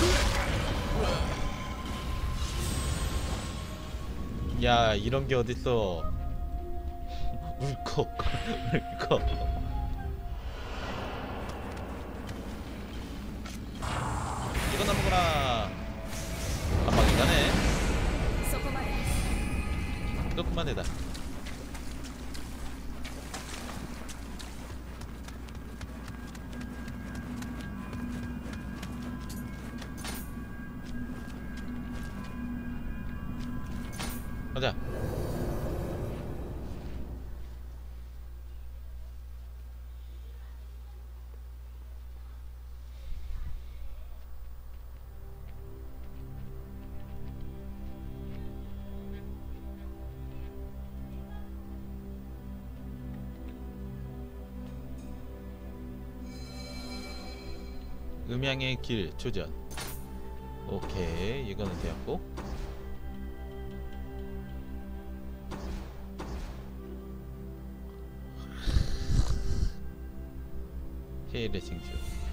야, 이런 게 어딨어. 울컥 울컥. 이거 넘어가라. 한방에 가네. 조금만 해다. 가자. 음향의 길 조전. 오케이, 이거는 되었고. K레싱주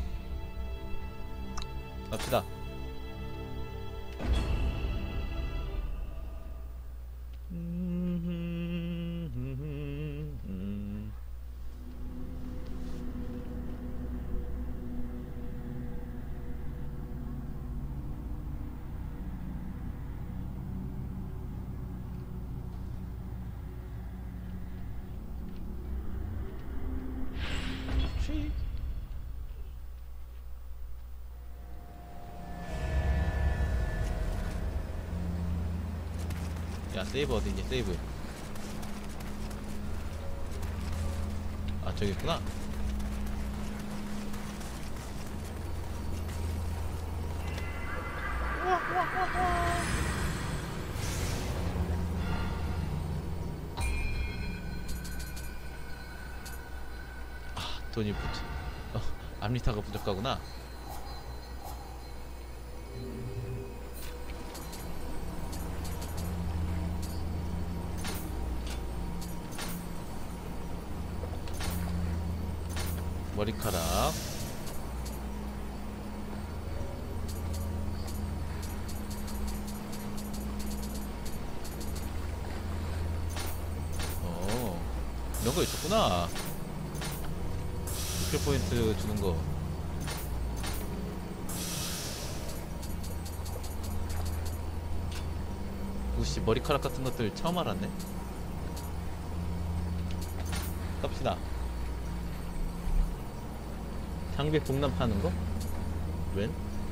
갑시다. 야, 세이브 어디있니? 세이브. 아, 저기 있구나. 아, 돈이 암리타가 부족하구나. 머리카락. 이런 거 있었구나. 스킬 포인트 주는 거. 우씨, 머리카락 같은 것들 처음 알았네. 갑시다. 장비 복남 파는 거? 웬?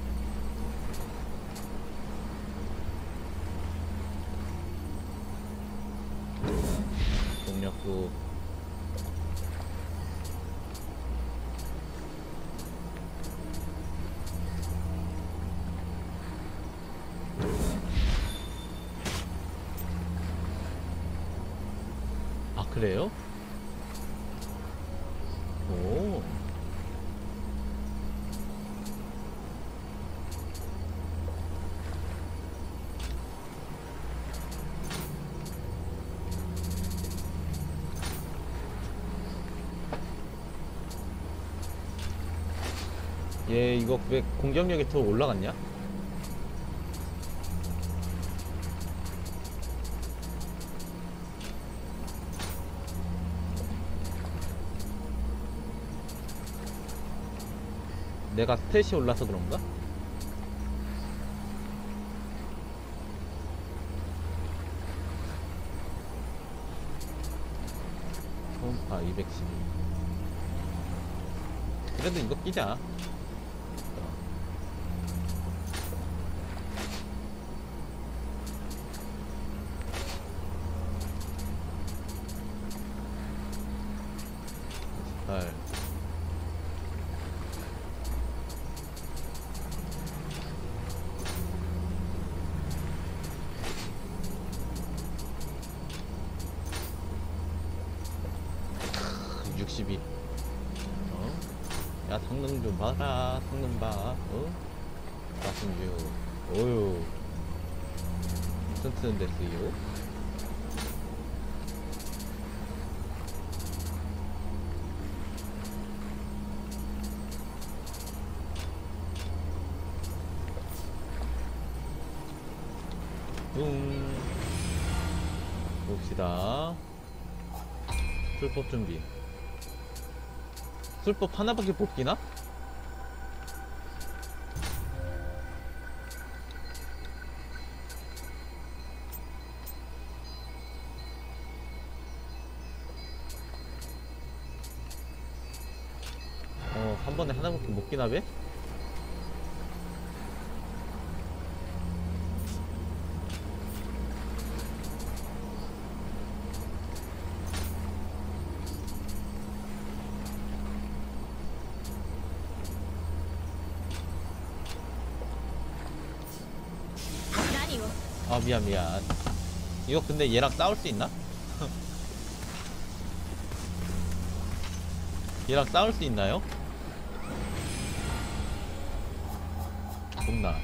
동력구. 아, 그래요? 오. 얘 이거 왜 공격력이 더 올라갔냐? 내가 스탯이 올라서 그런가? 초음파 212. 그래도 이거 끼자. 발. 야, 성능 좀 봐라. 성능 봐. 46. 오유, 튼튼 됐어요. 봅시다. 술법 준비. 술법 하나밖에 뽑기나? 한 번에 하나밖에 못 끼나 배? 아 미안 이거 근데 얘랑 싸울 수 있나? 얘랑 싸울 수 있나요? 없나?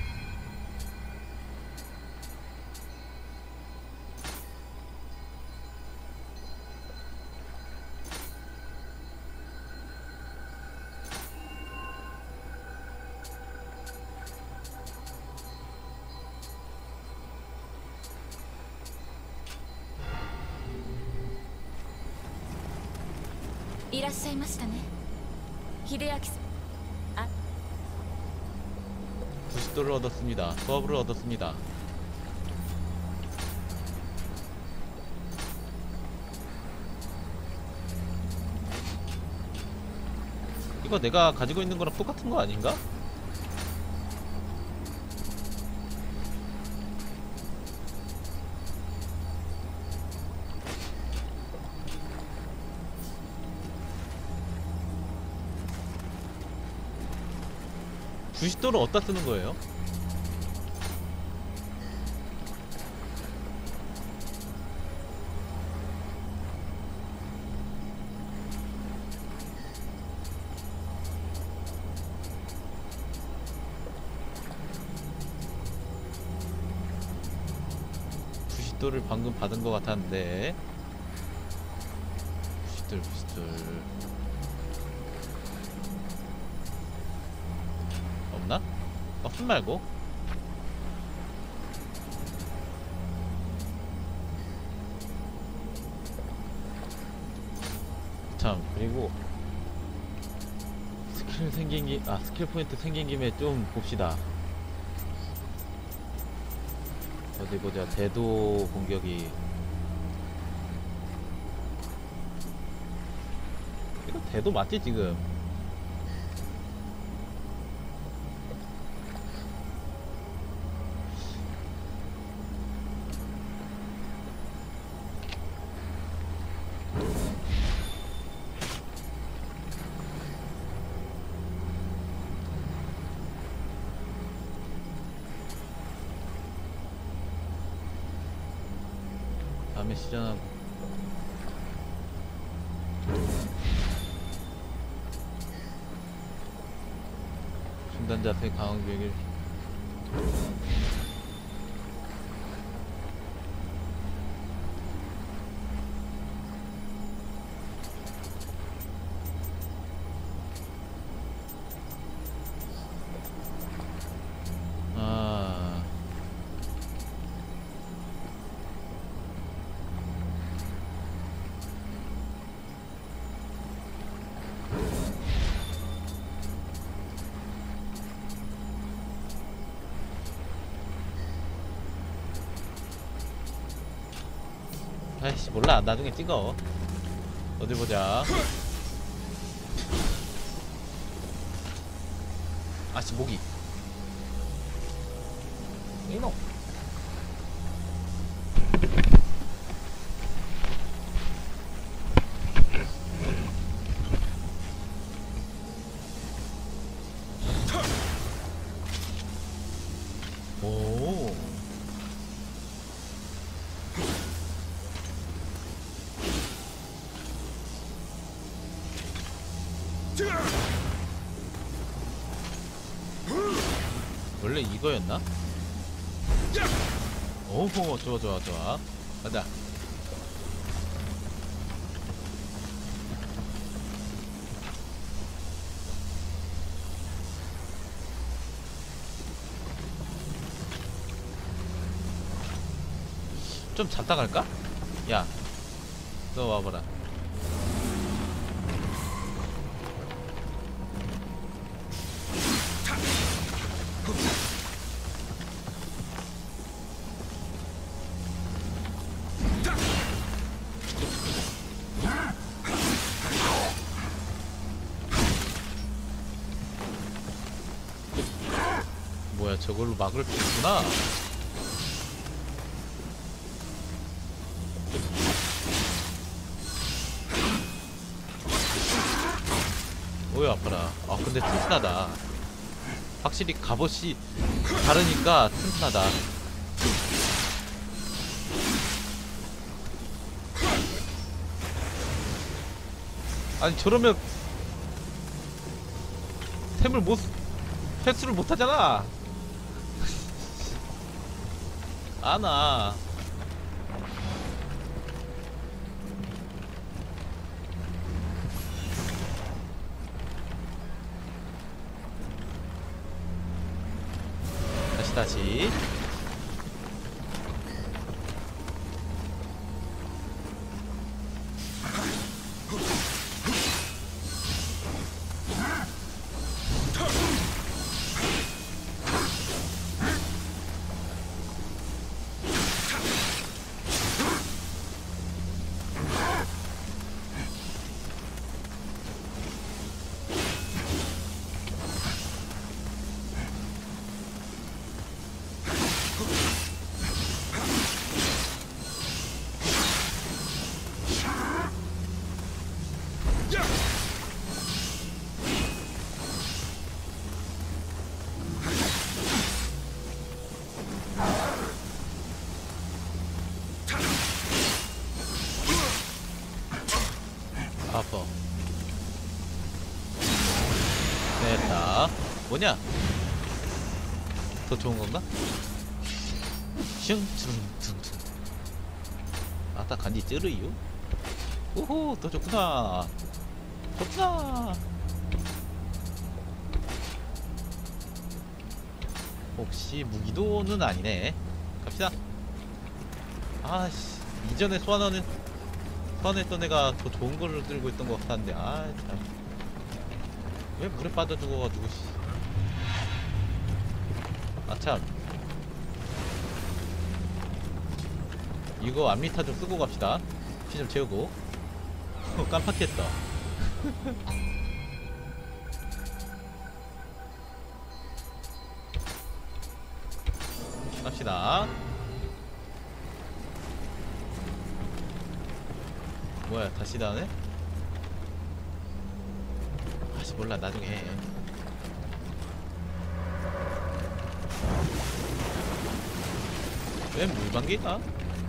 부싯돌을 얻었습니다. 수업을 얻었습니다. 이거 내가 가지고 있는 거랑 똑같은 거 아닌가? 부싯돌을 어디다 쓰는 거예요? 부싯돌을 방금 받은 것 같았는데. 부싯돌 없나? 없음 말고. 참, 그리고 스킬 포인트 생긴 김에 좀 봅시다. 어디 보자. 대도 공격이, 이거 대도 맞지 지금? 다음에 시전하고. 중단 자세 강한 교육을. 아이씨 몰라. 나중에 찍어. 어디 보자. 아씨 모기. 이놈. 오. 원래 이거였나? 오호, 좋아. 가자. 좀 잡다 갈까? 야, 너 와봐라. 뭐야, 저걸로 막을 수 있구나. 오유 아파라. 아 근데 튼튼하다. 확실히 갑옷이 다르니까 튼튼하다. 아니 저러면 템을 못 회수를 못하잖아. 아나 다시 아파. 됐다. 뭐냐? 더 좋은 건가? 슝퉁퉁퉁. 아따 간지 찌르이요? 오호 더 좋구나. 좋구나. 혹시 무기도는 아니네. 갑시다. 아씨 이전에 소환했던 애가 더 좋은 거를 들고 있던 것 같았는데 아 참. 왜 물에 빠져 죽어가지고 씨. 아참 이거 암리타 좀 쓰고 갑시다. 피 좀 채우고. 깜빡했다. 갑시다. 뭐야 다시 나오네? 아씨 몰라 나중에 해. 왜 물방개가?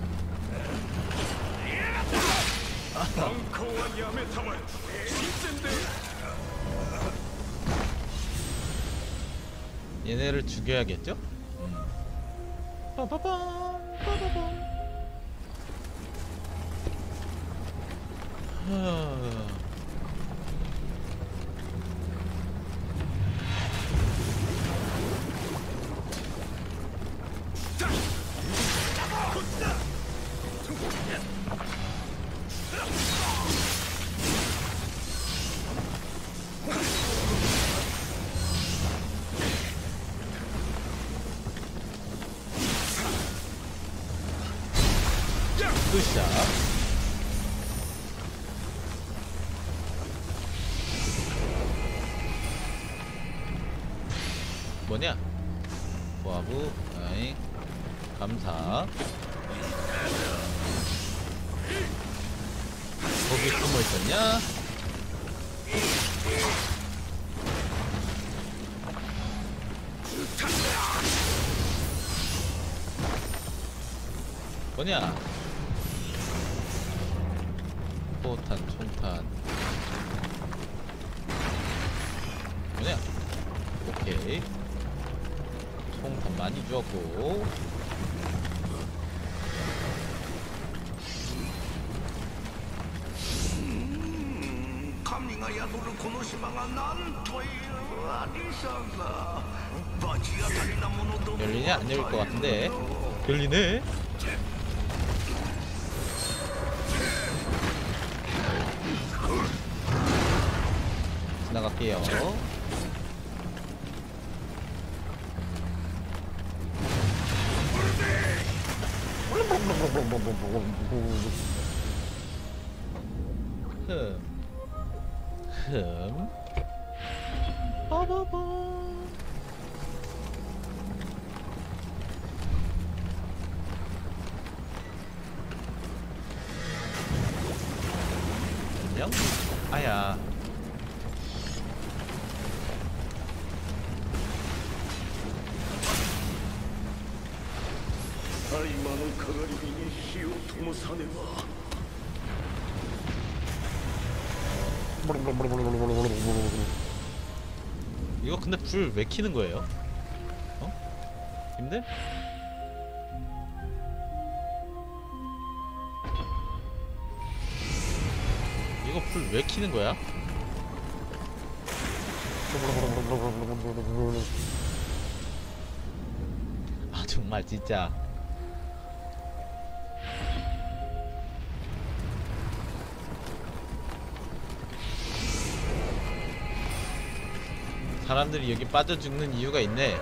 얘네를 죽여야겠죠? 빠바밤 빠바밤. 으쌰. 뭐냐? 보아부, 아잉, 감사. 거기 숨어 있었냐? 뭐냐? 포탄, 총탄. 뭐냐? 오케이. 총탄 많이 주었고. 열리냐? 안 열릴 것 같은데. 열리네? 지나갈게요. 흠. 흠. 빠바바. 안녕? 아야. 이거 근데 불 왜 켜는 거예요? 어? 님들? 이거 불 왜 켜는 거야? 아 정말 진짜. 사람들이 여기 빠져 죽는 이유가 있네.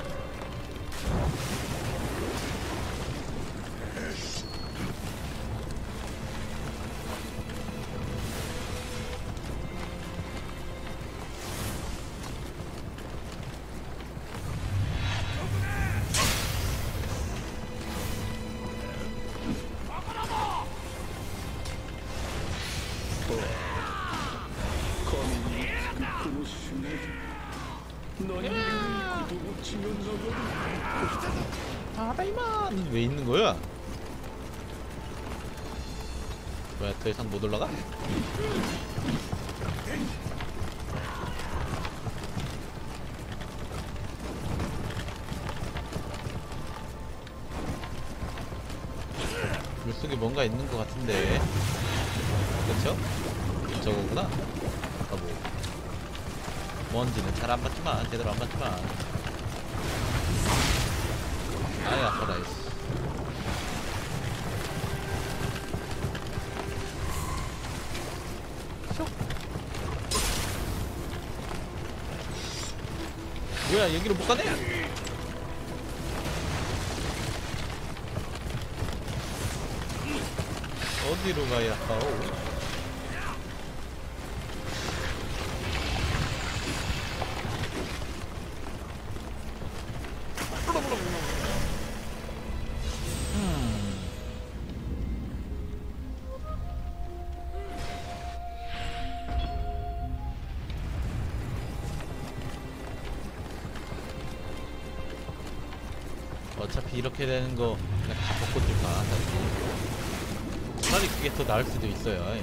아다이마 왜 있는 거야? 뭐야 더 이상 못 올라가? 물속에 뭔가 있는 것 같은데. 그쵸? 저거구나. 아까 뭐 뭔지는 잘 안 봤지만, 제대로 안 봤지만. 아야 아파라 이씨. 뭐야 여기로 못 가네? 어디로 가야 하오? 어차피 이렇게 되는 거 그냥 다 벗고 뛸까? 차라리 그게 더 나을 수도 있어요.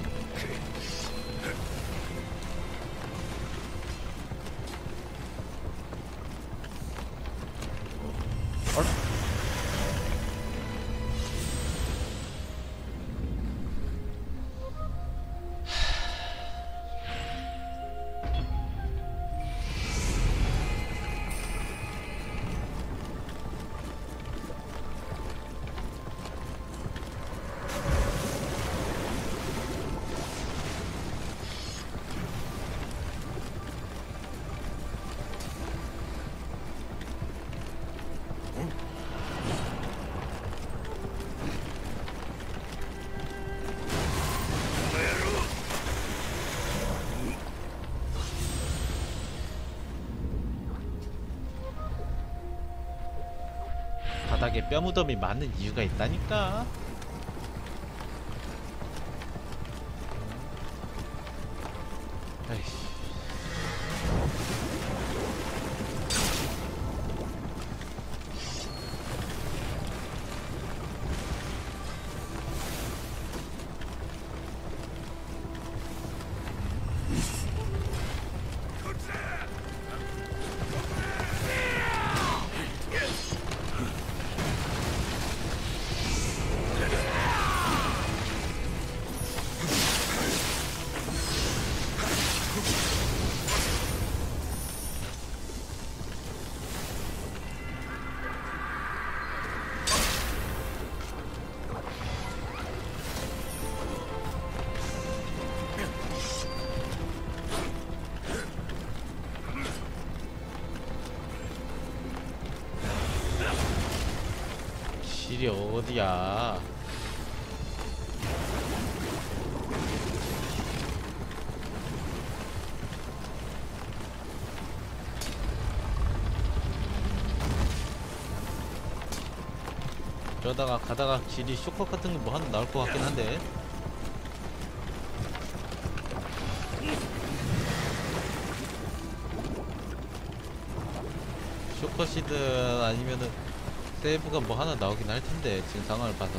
바닥에 뼈무덤이 많은 이유가 있다니까. 아이씨. 길이 어디야? 그러다가 가다가 길이 쇼컷 같은 거 뭐 하나 나올 것 같긴 한데. 쇼컷이든 아니면은 세이브가 뭐 하나 나오긴 할 텐데, 지금 상황을 봐서.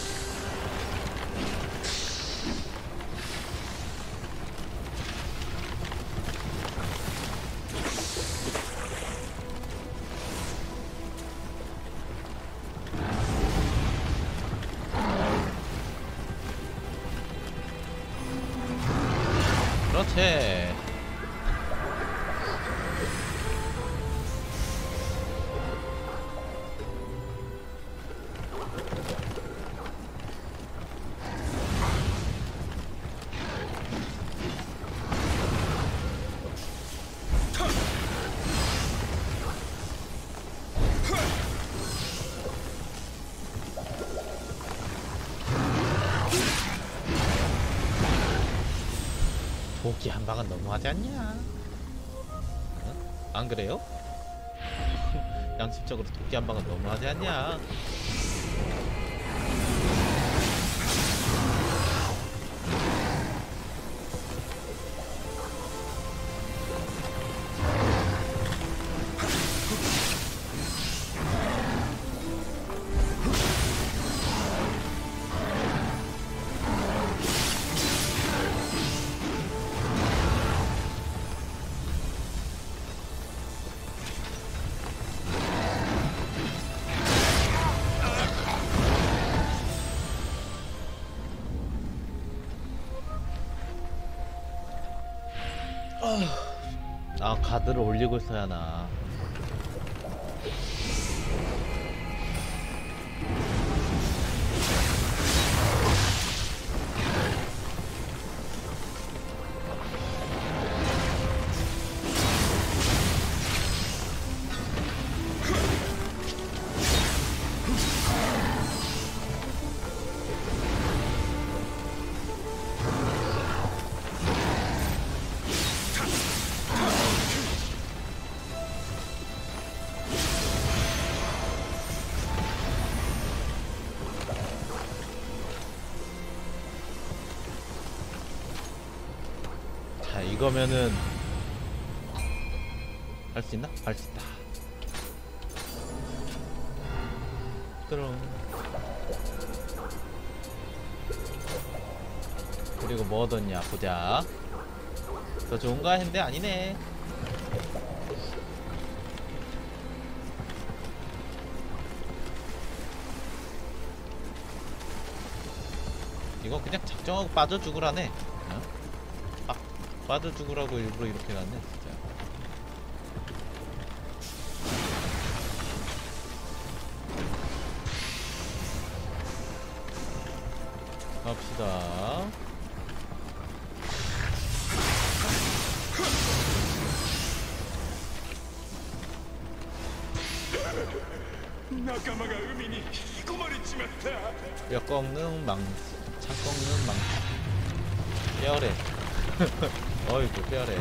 그렇지. 도끼 한 방은 너무하지 않냐? 어? 안 그래요? 양심적으로 도끼 한 방은 너무하지 않냐? 아, 가드를 올리고 있어야 하나. 자, 이거면은 할 수 있나? 할 수 있다. 그럼 그리고 뭐 얻었냐 보자. 더 좋은가 했는데 아니네. 이거 그냥 작정하고 빠져 죽으라네. 어? 빠져 죽으라고 일부러 이렇게 놨네 진짜. 갑시다. 뼈 꺾는 망, 창 꺾는 망. 뼈래. 어이구 뼈래.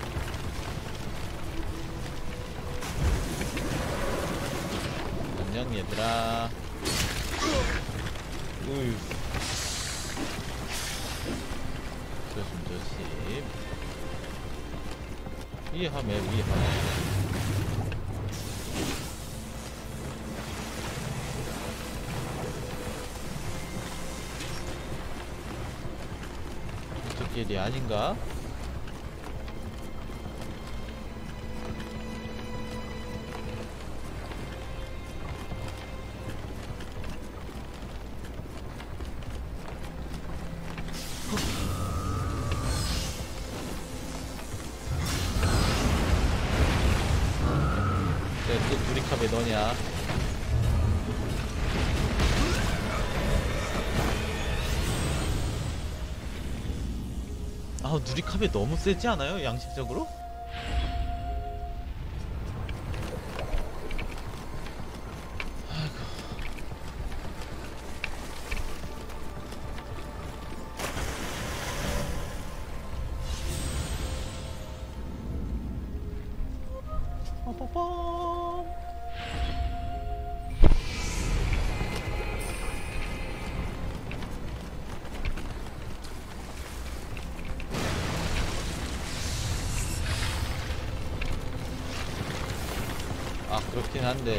안녕 얘들아. 우유. 조심조심. 위험해 위험해. 이쪽 길이 아닌가? 또 누리캅에 너냐? 아, 누리캅이 너무 세지 않아요? 양식적으로? 아이고. 빠바밤. 아 그렇긴 한데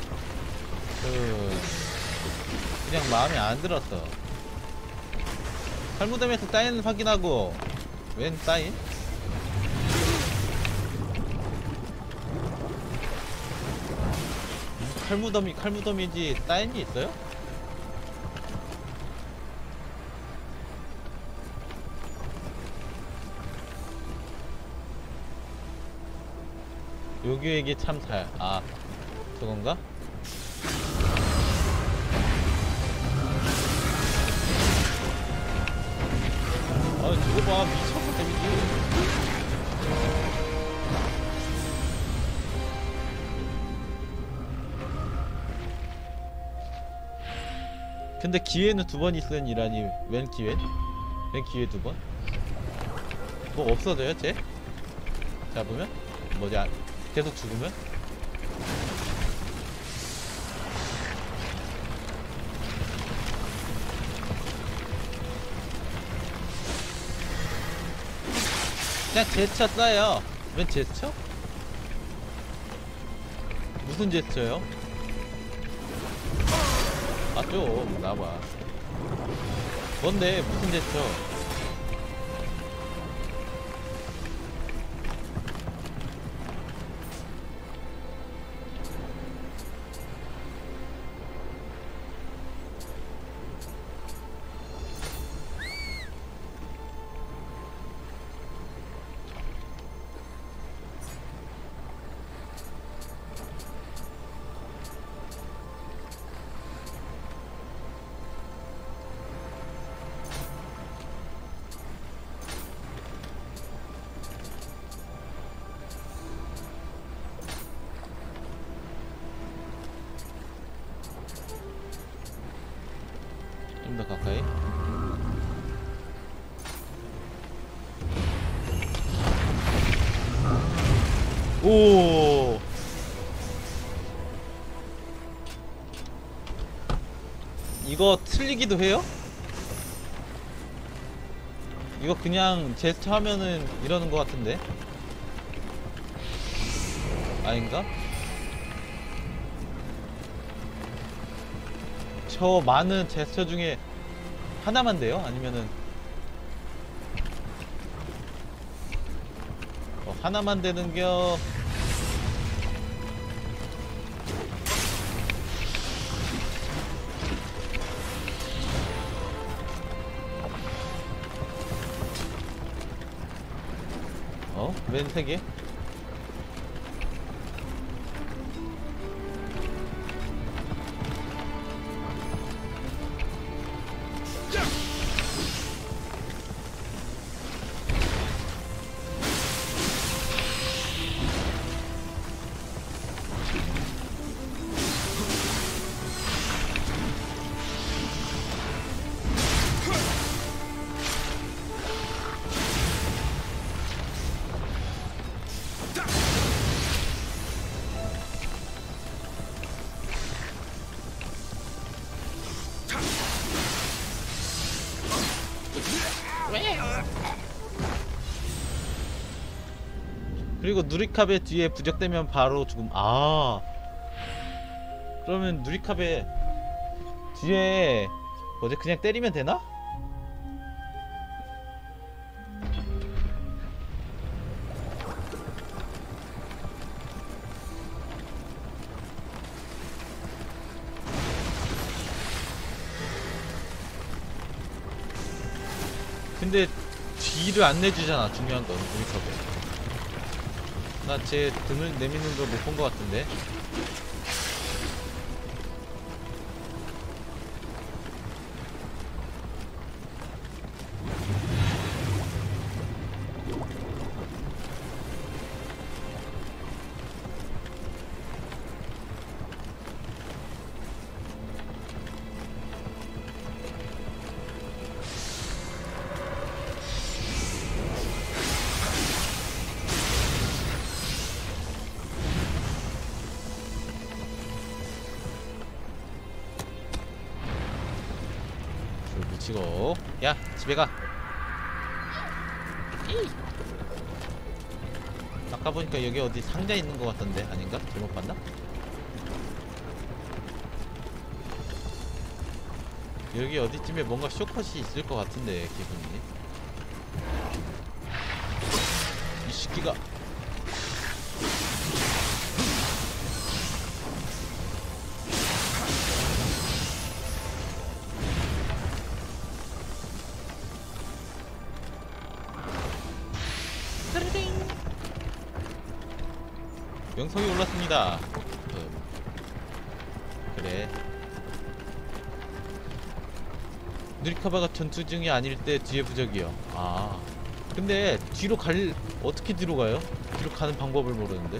그냥 마음에 안 들었어. 칼무덤에서 사인 확인하고 웬 사인? 칼무덤이지 사인이 있어요? 요규에게 참사야. 아 저건가? 아 저거 봐 미쳤어 데미지. 근데 기회는 2번 있으니라니 웬 기회? 웬 기회 2번? 뭐 없어져요 쟤? 잡으면? 뭐지 계속 죽으면? 그냥 제스처 써요. 웬 제스처? 무슨 제스처요? 아 좀 나와봐. 뭔데 무슨 제스처? 좀 더 가까이. 오. 이거 틀리기도 해요? 이거 그냥 제스처 하면은 이러는 것 같은데? 아닌가? 저 많은 제스처 중에 하나만 돼요? 아니면은 하나만 되는겨? 웬 3개? 그리고 누리카베 뒤에 부적되면 바로 죽음. 아 그러면 누리카베 뒤에 뭐지 그냥 때리면 되나? 근데 뒤를 안 내주잖아. 중요한 건 누리카베. 나 제 등을 내미는 걸 못 본 것 같은데. 붙이고. 야 집에 가. 이. 아까 보니까 여기 어디 상자 있는 것 같던데 아닌가? 잘못 봤나? 여기 어디쯤에 뭔가 쇼컷이 있을 것 같은데 기분이. 이 새끼가. 명성이 올랐습니다. 그래. 누리카바가 전투 중이 아닐 때 뒤에 부적이요. 아 근데 뒤로 어떻게 뒤로 가요? 뒤로 가는 방법을 모르는데.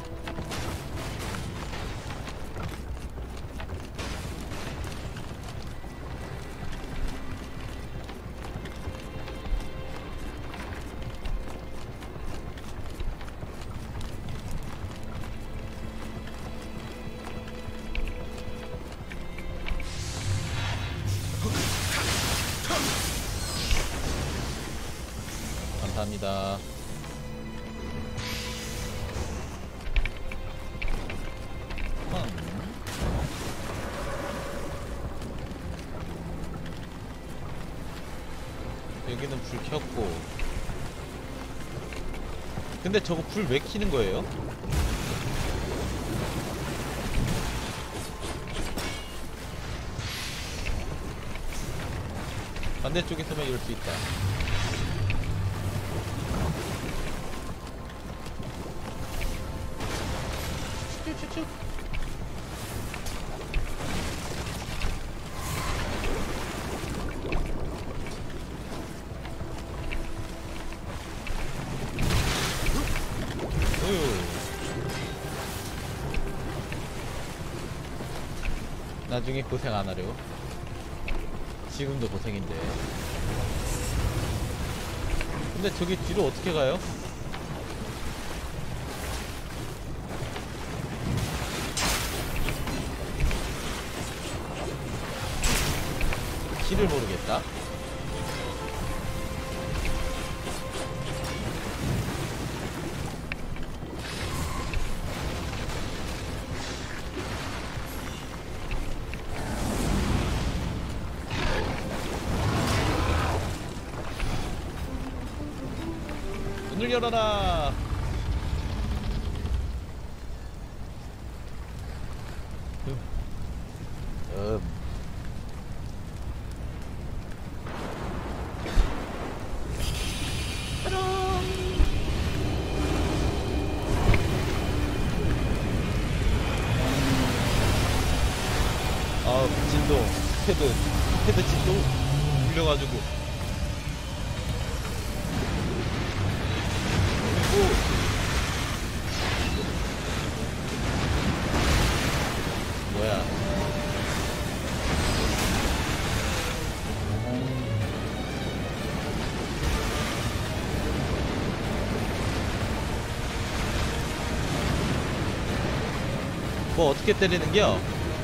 감사합니다. 여기는 불 켰고. 근데 저거 불 왜 켜는 거예요? 반대쪽에서만 이럴 수 있다. 쭉쭉쭉. 나중에 고생 안 하려고? 지금도 고생인데. 근데 저기 뒤로 어떻게 가요? 길을 모르겠다. 문을 열어라. 아 진동 패드 진동 울려가지고. 그리고 뭐야 뭐 어떻게 때리는겨?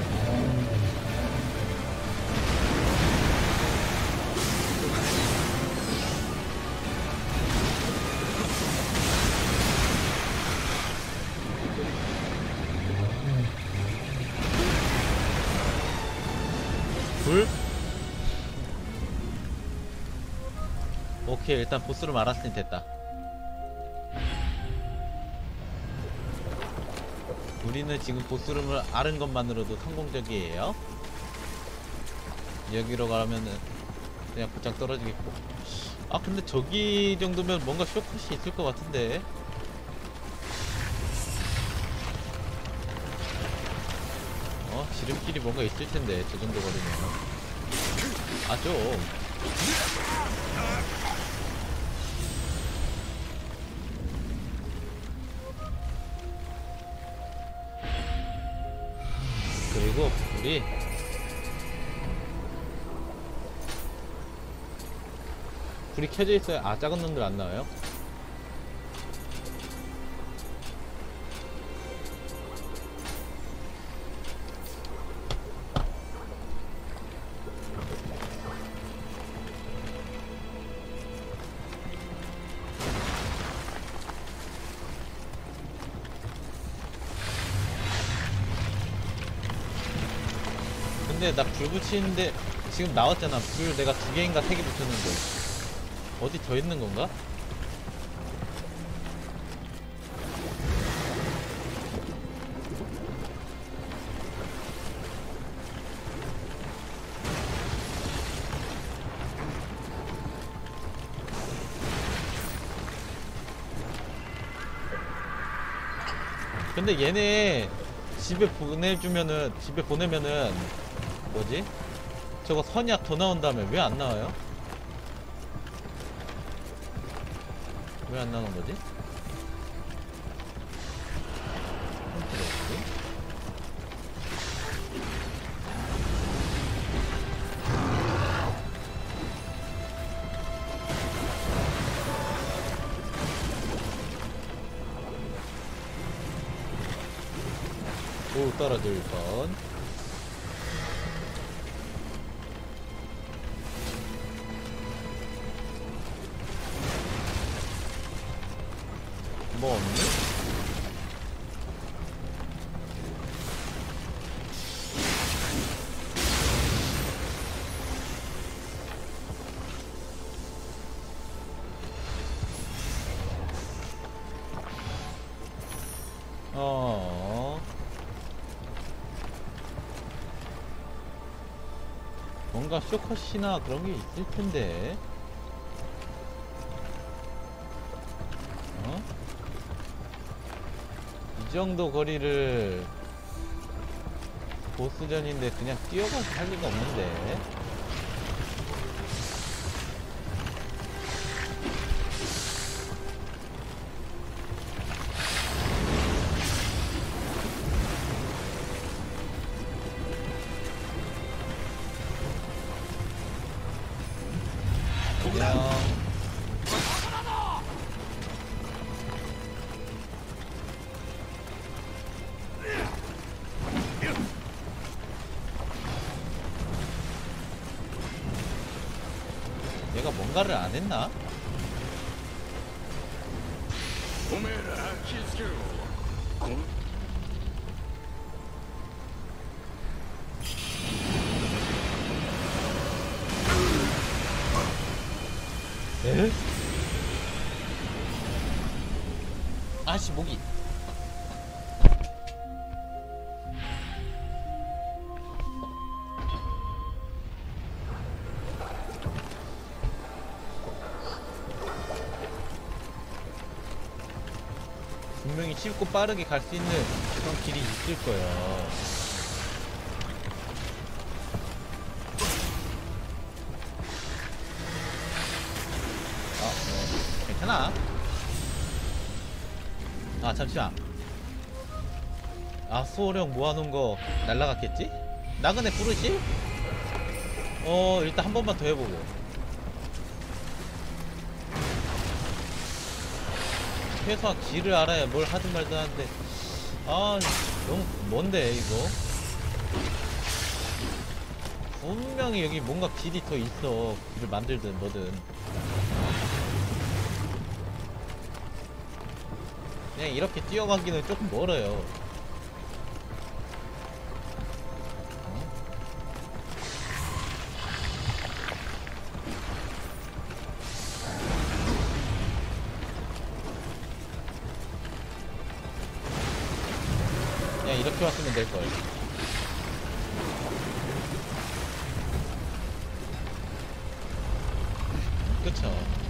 불? 오케이 일단 보스를 말았으니 됐다. 우리는 지금 보스룸을 앓은 것만으로도 성공적이에요. 여기로 가면은 그냥 곧장 떨어지겠고. 아 근데 저기 정도면 뭔가 쇼컷이 있을 것 같은데. 지름길이 뭔가 있을 텐데 저 정도 거리면. 아 좀. 그리고 불이 켜져 있어요. 아 작은 놈들 안 나와요? 근데 나 불 붙이는데 지금 나왔잖아. 불 내가 2개인가 3개 붙였는데 어디 더 있는 건가? 근데 얘네 집에 보내면은 뭐지? 저거 선약 더 나온다며 왜 안 나와요? 왜 안 나오는 거지? 오, 떨어질 뻔. 뭐 없니? 뭔가 쇼컷이나 그런 게 있을 텐데. 이 정도 거리를 보스전인데 그냥 뛰어가서 할 리가 없는데. 얘가 뭔가를 안 했나? 에? 아씨, 모기. 분명히 쉽고 빠르게 갈 수 있는 그런 길이 있을 거예요. 괜찮아. 아, 잠시만. 아, 수호령 모아놓은 거 날라갔겠지? 나그네 부르시? 일단 한 번만 더 해보고. 최소한 길을 알아야 뭘 하든 말든 하는데, 아, 너무 먼데 이거. 분명히 여기 뭔가 길이 더 있어. 길을 만들든 뭐든. 그냥 이렇게 뛰어가기는 조금 멀어요. 그냥 이렇게 왔으면 될걸. 그쵸.